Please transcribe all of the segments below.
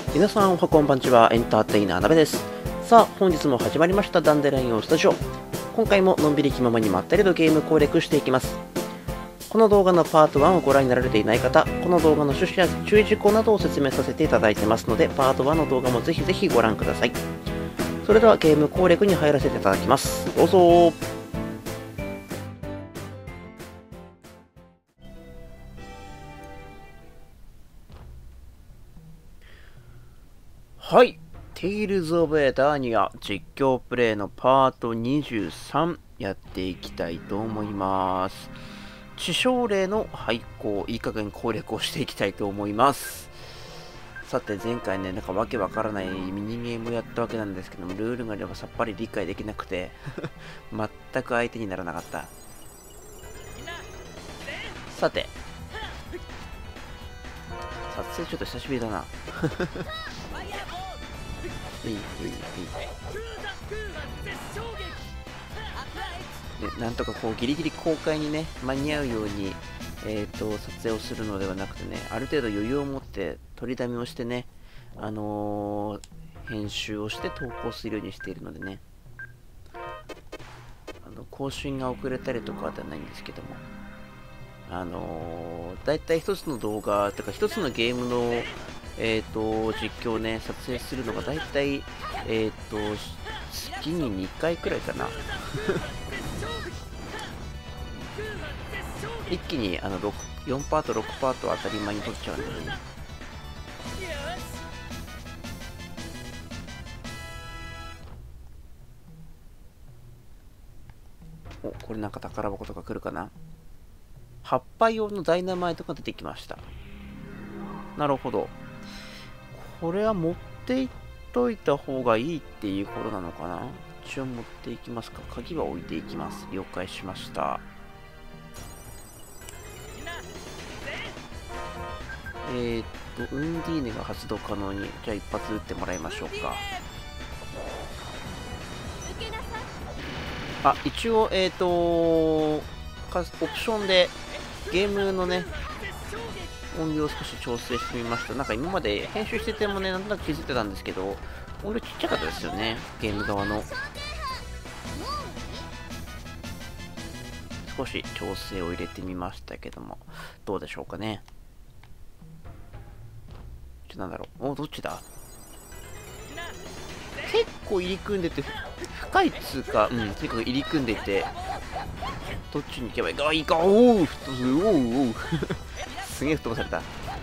皆さんおはこんばんちは、エンターテイナーなべです。さあ本日も始まりましたダンデラインスタジオ。今回ものんびり気ままにまったりとゲーム攻略していきます。この動画のパート1をご覧になられていない方、この動画の趣旨や注意事項などを説明させていただいてますので、パート1の動画もぜひぜひご覧ください。それではゲーム攻略に入らせていただきます。どうぞ。はい、テイルズ・オブ・エターニア実況プレイのパート23やっていきたいと思います。地奨励の廃校、いい加減攻略をしていきたいと思います。さて前回ね、なんかわけわからないミニゲームをやったわけなんですけども、ルールがさっぱり理解できなくて全く相手にならなかった。さて撮影ちょっと久しぶりだなでなんとかこうギリギリ公開にね間に合うように、撮影をするのではなくてね、ある程度余裕を持って取りだめをしてね、編集をして投稿するようにしているのでね、更新が遅れたりとかではないんですけども、だいたい一つの動画とか一つのゲームの実況をね撮影するのがだいたい月に2回くらいかな一気に4パート6パートは当たり前に撮っちゃうんでね。お、これなんか宝箱とか来るかな。葉っぱ用のダイナマイトが出てきました。なるほど、これは持っていっといた方がいいっていうことなのかな。一応持っていきますか。鍵は置いていきます。了解しました。ウンディーネが発動可能に、じゃあ一発撃ってもらいましょうか。あ、一応オプションでゲームのね音量を少し調整してみました。なんか今まで編集しててもね、なんとなく気づいてたんですけど、音量ちっちゃかったですよね、ゲーム側の。少し調整を入れてみましたけども、どうでしょうかね。なんだろう、どっちだ。結構入り組んでて深いっつうか、とにかく入り組んでて、どっちに行けばいいか。いいか、おおすげえ吹っ飛ばされた。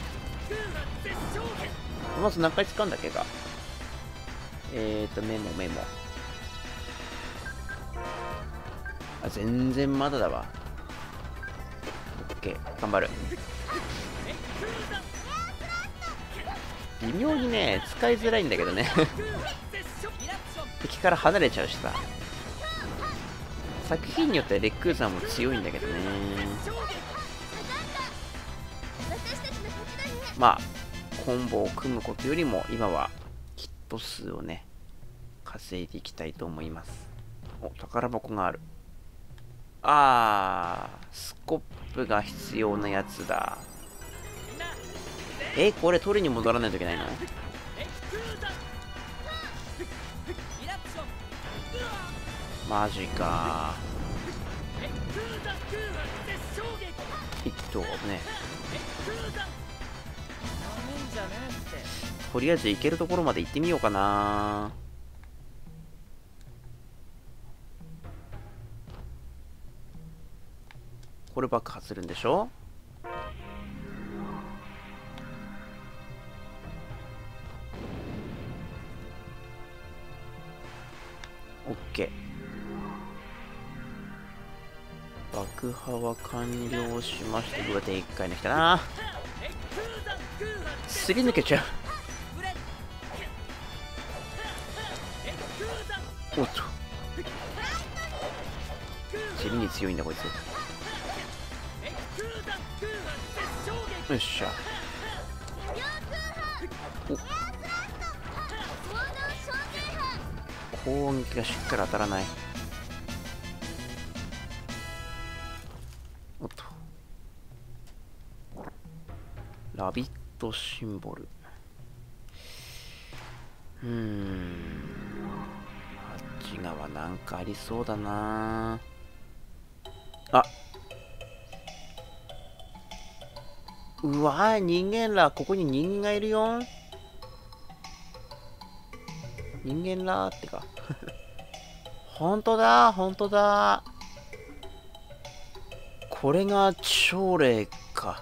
まず何回使うんだっけか。メモ。あ、全然まだだわ。オッケー、頑張る。微妙にね使いづらいんだけどね敵から離れちゃうしさ。作品によってはレックーザーも強いんだけどね。まあコンボを組むことよりも今はヒット数をね稼いでいきたいと思います。お、宝箱がある。スコップが必要なやつだ。これ取りに戻らないといけないの？マジか。一頭ね。とりあえず行けるところまで行ってみようかな。これ爆発するんでしょ。オッケー、爆破は完了しました。うわ、でっかいの来たな。すり抜けちゃう。おっと、地理に強いんだこいつ。よっしゃ。攻撃がしっかり当たらない。おっと、ラビットシンボル。 あっち側なんかありそうだな。あ、うわ、人間ら、ここに人間がいるよ。人間らってか。本当だ、本当だ。これが朝礼か。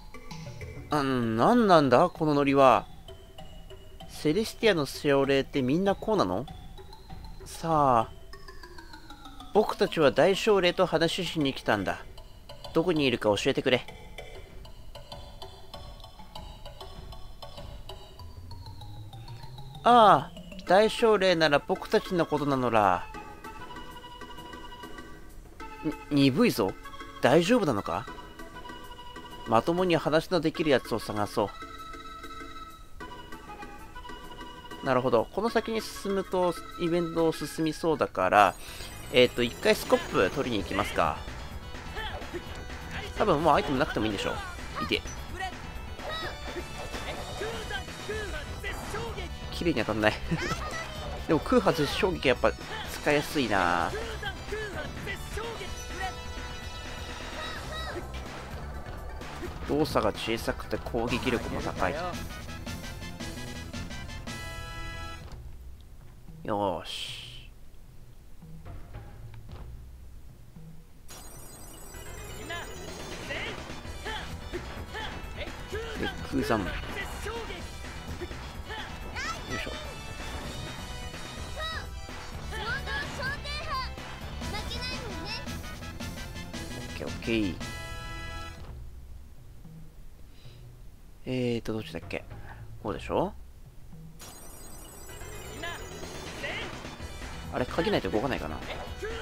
なんなんだこのノリは。セレスティアの朝礼ってみんなこうなの？さあ、僕たちは大将礼と話しに来たんだ。どこにいるか教えてくれ。ああ、大将礼なら僕たちのことなのら。鈍いぞ。大丈夫なのか？まともに話のできるやつを探そう。なるほど。この先に進むとイベントを進みそうだから、一回スコップ取りに行きますか。多分もうアイテムなくてもいいんでしょう。いて。綺麗に当たんないでも空波絶衝撃やっぱ使いやすいな。動作が小さくて攻撃力も高い。よーし。で空山。よいしょ。オッケー。どっちだっけ？こうでしょ？あれ、鍵ないと動かないかな？よ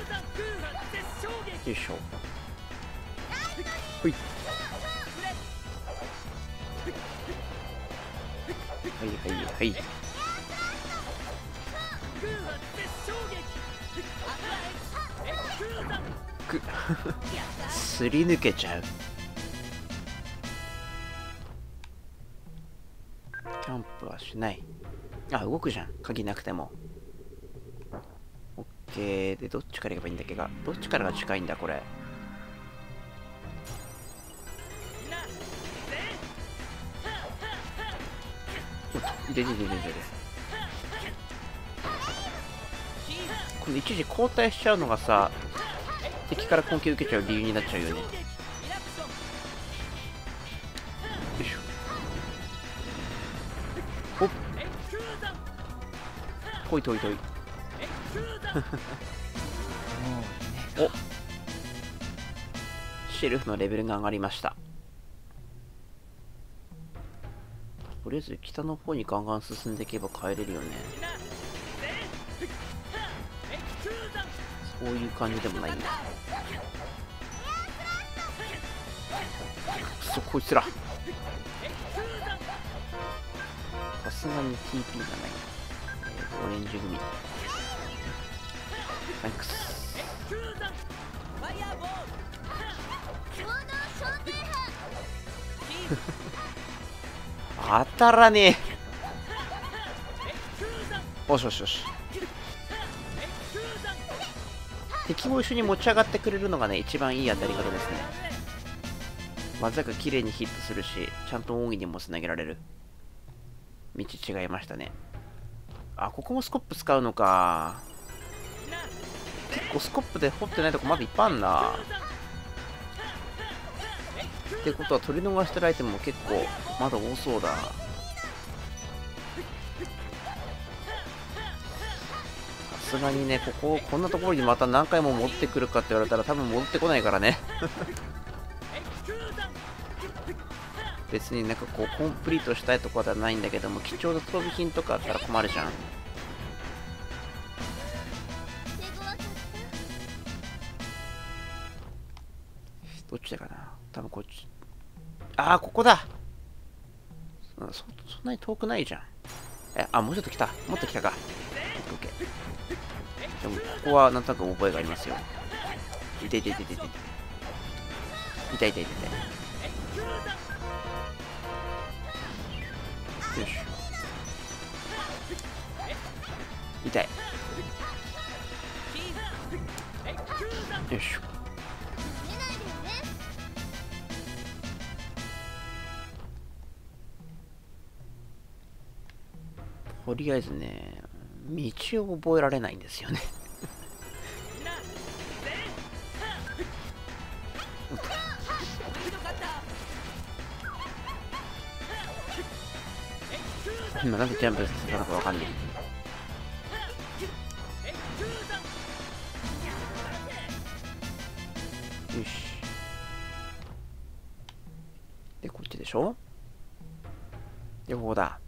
いしょ。ほい。はいはいはい。すり抜けちゃう。キャンプはしない。あ、動くじゃん。鍵なくても。オッケー。で、どっちから行けばいいんだっけか。どっちからが近いんだ、これ。いて。この一時交代しちゃうのがさ、敵から攻撃受けちゃう理由になっちゃうよね。よいしょ。おっ。とい。お、シェルフのレベルが上がりました。とりあえず北の方にガンガン進んでいけば帰れるよね。そういう感じでもないんだ。くそこいつら。さすがに TP がない。オレンジ組。サンクス。当たらねえ。よし。敵も一緒に持ち上がってくれるのがね、一番いい当たり方ですね。技が綺麗にヒットするし、ちゃんと奥義にもつなげられる。道違いましたね。あ、ここもスコップ使うのか。結構スコップで掘ってないとこまだいっぱいあんな。ってことは取り逃してるアイテムも結構まだ多そうだ。さすがにね、こんなところにまた何回も持ってくるかって言われたら多分戻ってこないからね別になんかこうコンプリートしたいところではないんだけども、貴重な装備品とかあったら困るじゃん。どっちだかな。多分こっち。ああ、ここだ。そんなに遠くないじゃん。もうちょっと来た。もっと来たか。オッケー。でもここはなんとなく覚えがありますよ。痛い。よし。 痛い。よいしょ。とりあえずね、道を覚えられないんですよね。今なんでジャンプしたのかわかんない。よし。で、こっちでしょ。で、ここだ。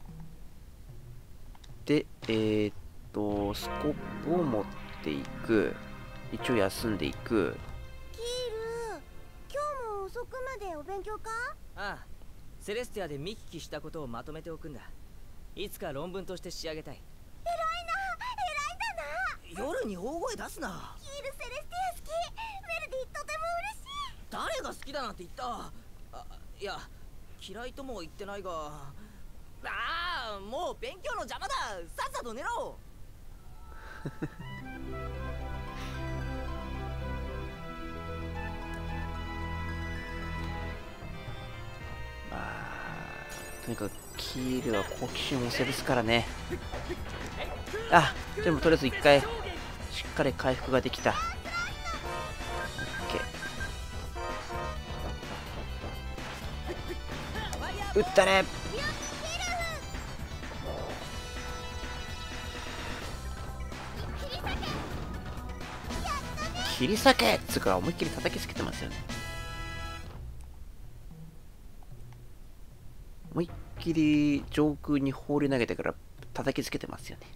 で、スコップを持っていく。一応休んでいく。 キール、今日も遅くまでお勉強か？ ああ、セレスティアで見聞きしたことをまとめておくんだ。いつか論文として仕上げたい。 偉いな、偉いんだな。 夜に大声出すな。 キール、セレスティア好き。メルディとても嬉しい。 誰が好きだなんて言った？いや、嫌いとも言ってないが。ああ、もう勉強の邪魔だ。さっさと寝ろ。 まあ、とにかくキールは好奇心旺盛ですからね。あ、でもとりあえず一回しっかり回復ができた。オッケー。撃ったね。切り裂けっつうか思いっきり叩きつけてますよね。思いっきり上空に放り投げてから叩きつけてますよね。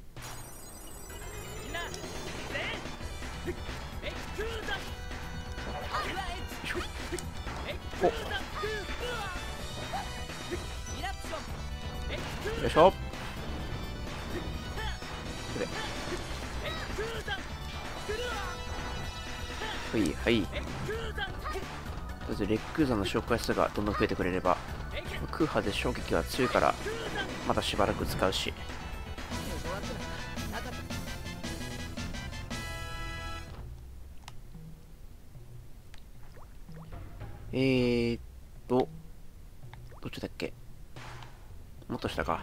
お、よいしょ。はいはい。とりあえずレックーザの紹介数がどんどん増えてくれれば。空波で衝撃は強いからまだしばらく使うし。どっちだっけ。もっと下か。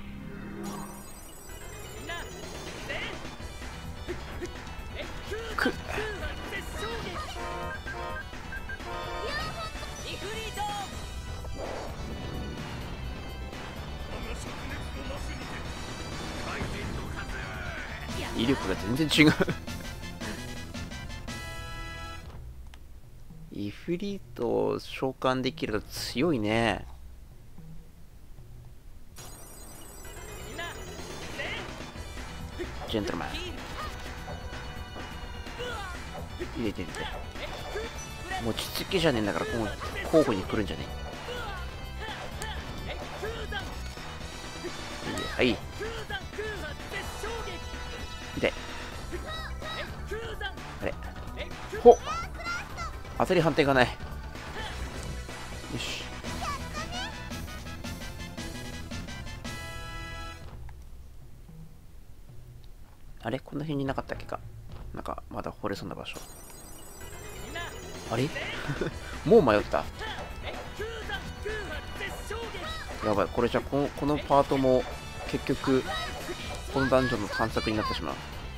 くっ、威力が全然違う。イフリートを召喚できると強いね。ジェントルマン入れてみて。餅つきじゃねえんだから交互に来るんじゃねえ。はい、痛い。あれ、ほっ、当たり判定がない。よし。あれ、この辺になかったっけか。なんかまだ掘れそうな場所。あれもう迷った。やばい、これじゃこのパートも結局このダンジョンの探索になってしまう。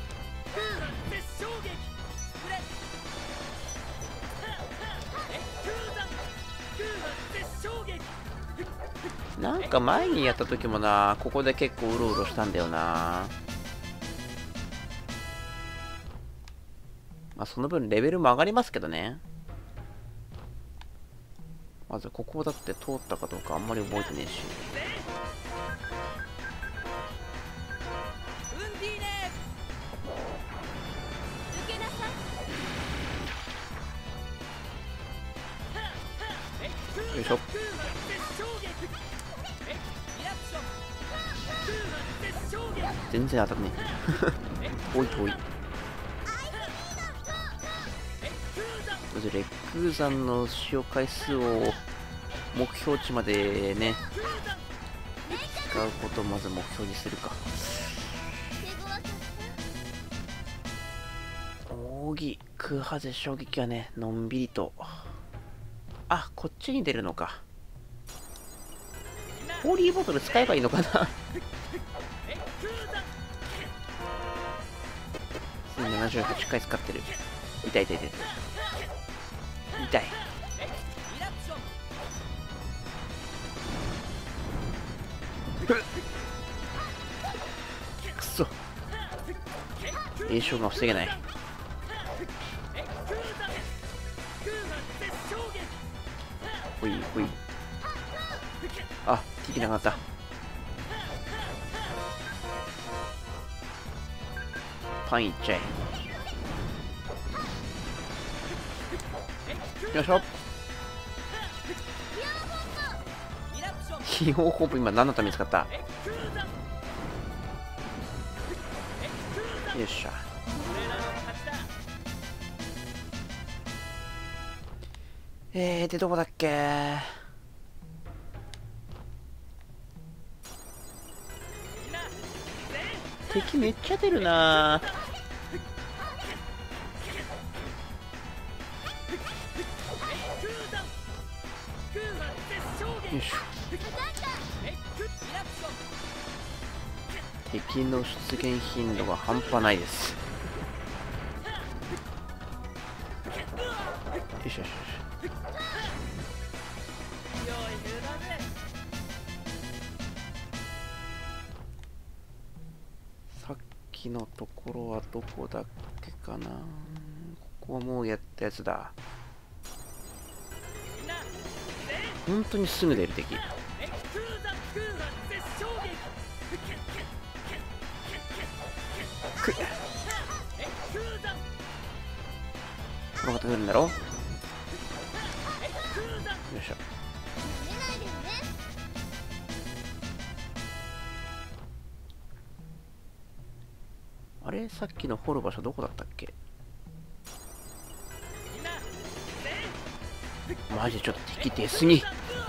なんか前にやった時もな、ここで結構うろうろしたんだよな。まあその分レベルも上がりますけどね。まずここだって通ったかどうかあんまり覚えてねえし。よいしょ。全然当たんねえ。遠い遠い。まずレックーザンの使用回数を目標値までね使うことをまず目標にするか。 扇、空ハゼ衝撃はね、のんびりと。あ、こっちに出るのか。ホーリーボトル使えばいいのかな。1078回使ってる。痛い痛い痛い痛い。くそ、栄翔が防げない。ほいほい。あ、効きなかった。パンいっちゃえ。よいしょ。ヒヨーホープ今何のために使った？よっしゃ。でどこだっけ？敵めっちゃ出るな。よいしょ。敵の出現頻度が半端ないです。よしよしよし。さっきのところはどこだっけかな。ここはもうやったやつだ。本当にすぐ出る敵。この方来るんだろ。よいしょ。あれ、さっきの掘る場所どこだったっけ。マジでちょっと敵出すぎ。よ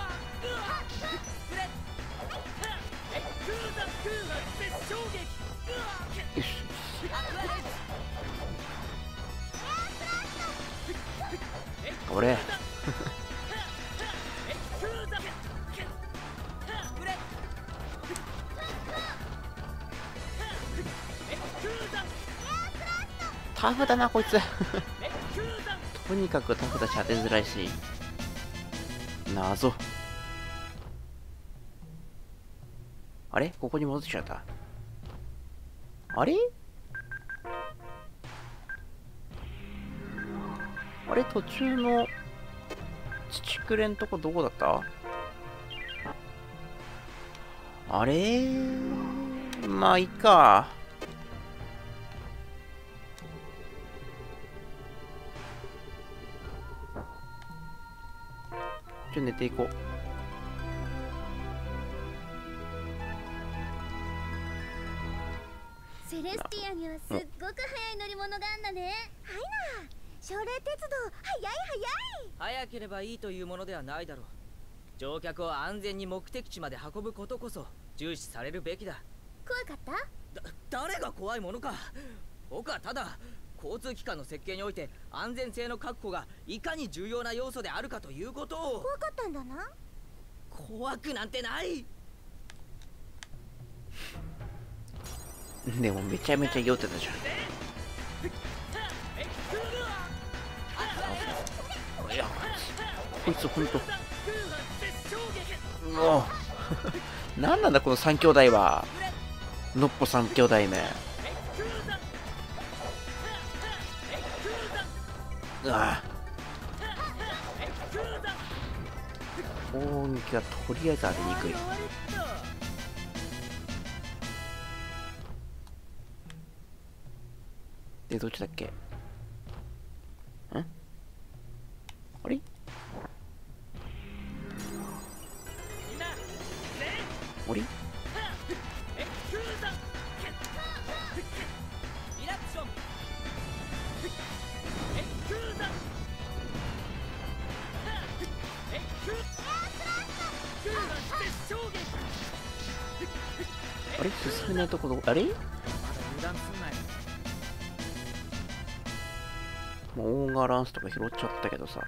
し。俺タフだなこいつ。とにかくタフだし当てづらいし。謎。あれ、ここに戻ってきちゃった。あれあれ、途中の土くれんとこどこだった？あれ、まあいいか。寝ていこう。 セレスティアにはすっごく速い乗り物があんだね。はいな、奨励鉄道、速い速い。 早ければいいというものではないだろう。乗客を安全に目的地まで運ぶことこそ重視されるべきだ。 怖かった？ 誰が怖いものか。僕はただ交通機関の設計において安全性の確保がいかに重要な要素であるかということを。 怖かったんだな。 怖くなんてない。 でもめちゃめちゃ酔ってたじゃん。いや、こいつほんともう何なんだこの3兄弟は。のっぽ3兄弟め。うわ、攻撃はとりあえず当てにくい。でどっちだっけ。んあれ、あれ、あれ、進めないところ、あれ。 もうオーガーランスとか拾っちゃったけどさ。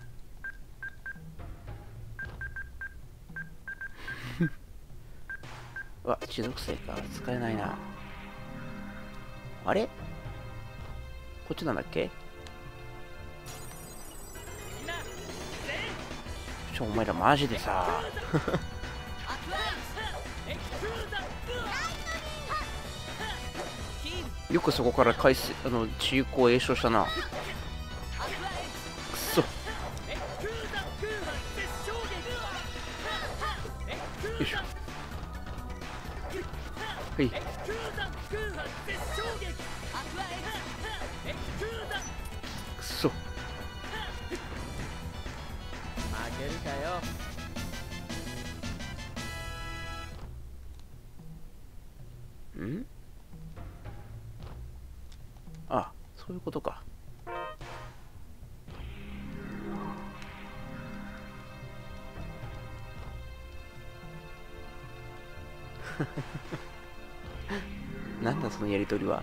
うわ、地属性か。使えないな。あれこっちなんだっけ？お前らマジでさ。よくそこから中古栄唱したな。くそ。よいしょ。はい。くそ。 負けるかよ。 ん？あ、そういうことか。なんだそのやりとりは。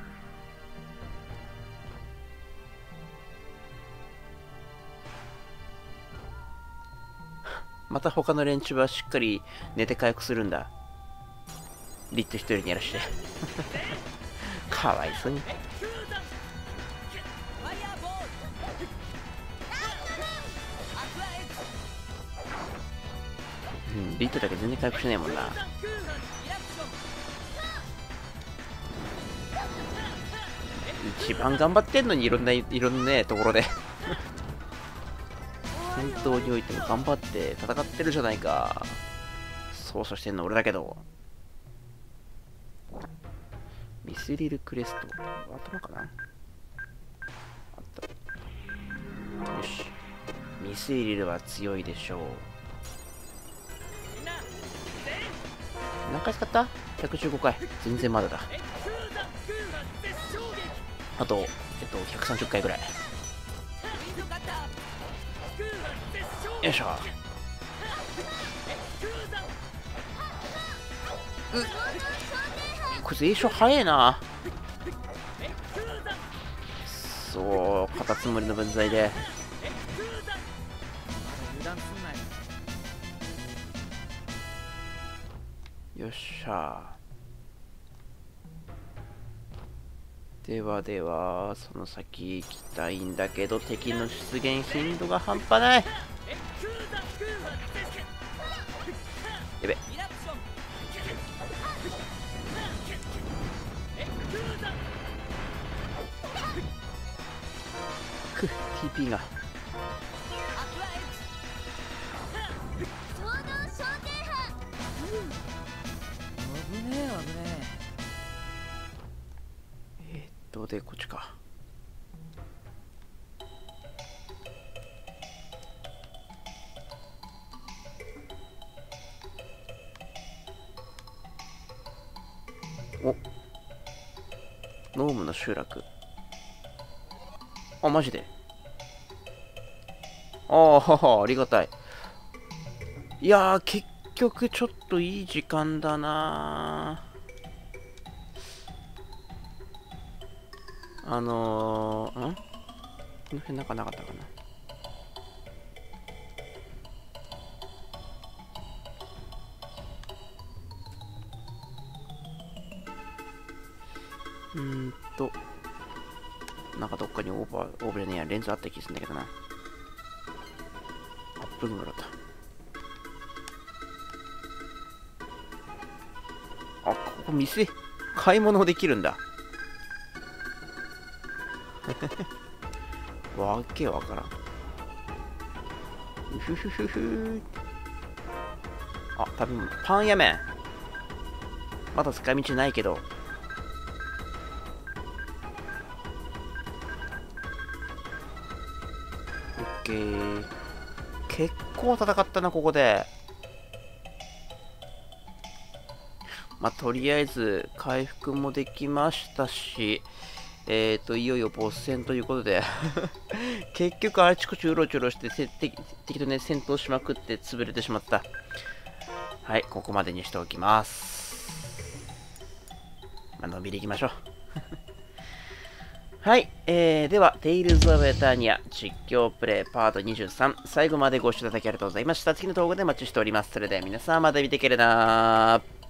また他の連中はしっかり寝て回復するんだ。リット一人にやらして。かわいそうに。うん、リットだけ全然回復しないもんな。一番頑張ってんのにいろんなねところで戦闘においても頑張って戦ってるじゃないか。操作してんの俺だけど。ミスリルクレスト頭かなあった。よし、ミスリルは強いでしょう。何回使った？ 115 回。全然まだだ。あと130回ぐらい。よいしょ。こいつ栄唱早えな。そう、カタツムリの分際で。よっしゃ。ではでは、その先行きたいんだけど、敵の出現頻度が半端ない。やべ。TP が。 危ねえ危ねでこっちか。お、ノームの集落。あ、マジで。ありがたい。いやー、結局ちょっといい時間だなー。この辺なんかなかったかな。なんかどっかにオーブレね、レンズあった気がするんだけどな。アップルもらった。あ、ここ店、買い物できるんだ。わけわからん。うふふふふ。あ、食べ物。パン屋麺。まだ使い道ないけど。オッケー。結構戦ったな、ここで。まあ、とりあえず回復もできましたし、いよいよボス戦ということで結局あちこちうろちょろして敵とね戦闘しまくって潰れてしまった。はい、ここまでにしておきます。まあのんびりいきましょうはい、では、テイルズ・オブ・エターニア実況プレイパート23、最後までご視聴いただきありがとうございました。次の動画でお待ちしております。それでは皆さんまた見てけれなー。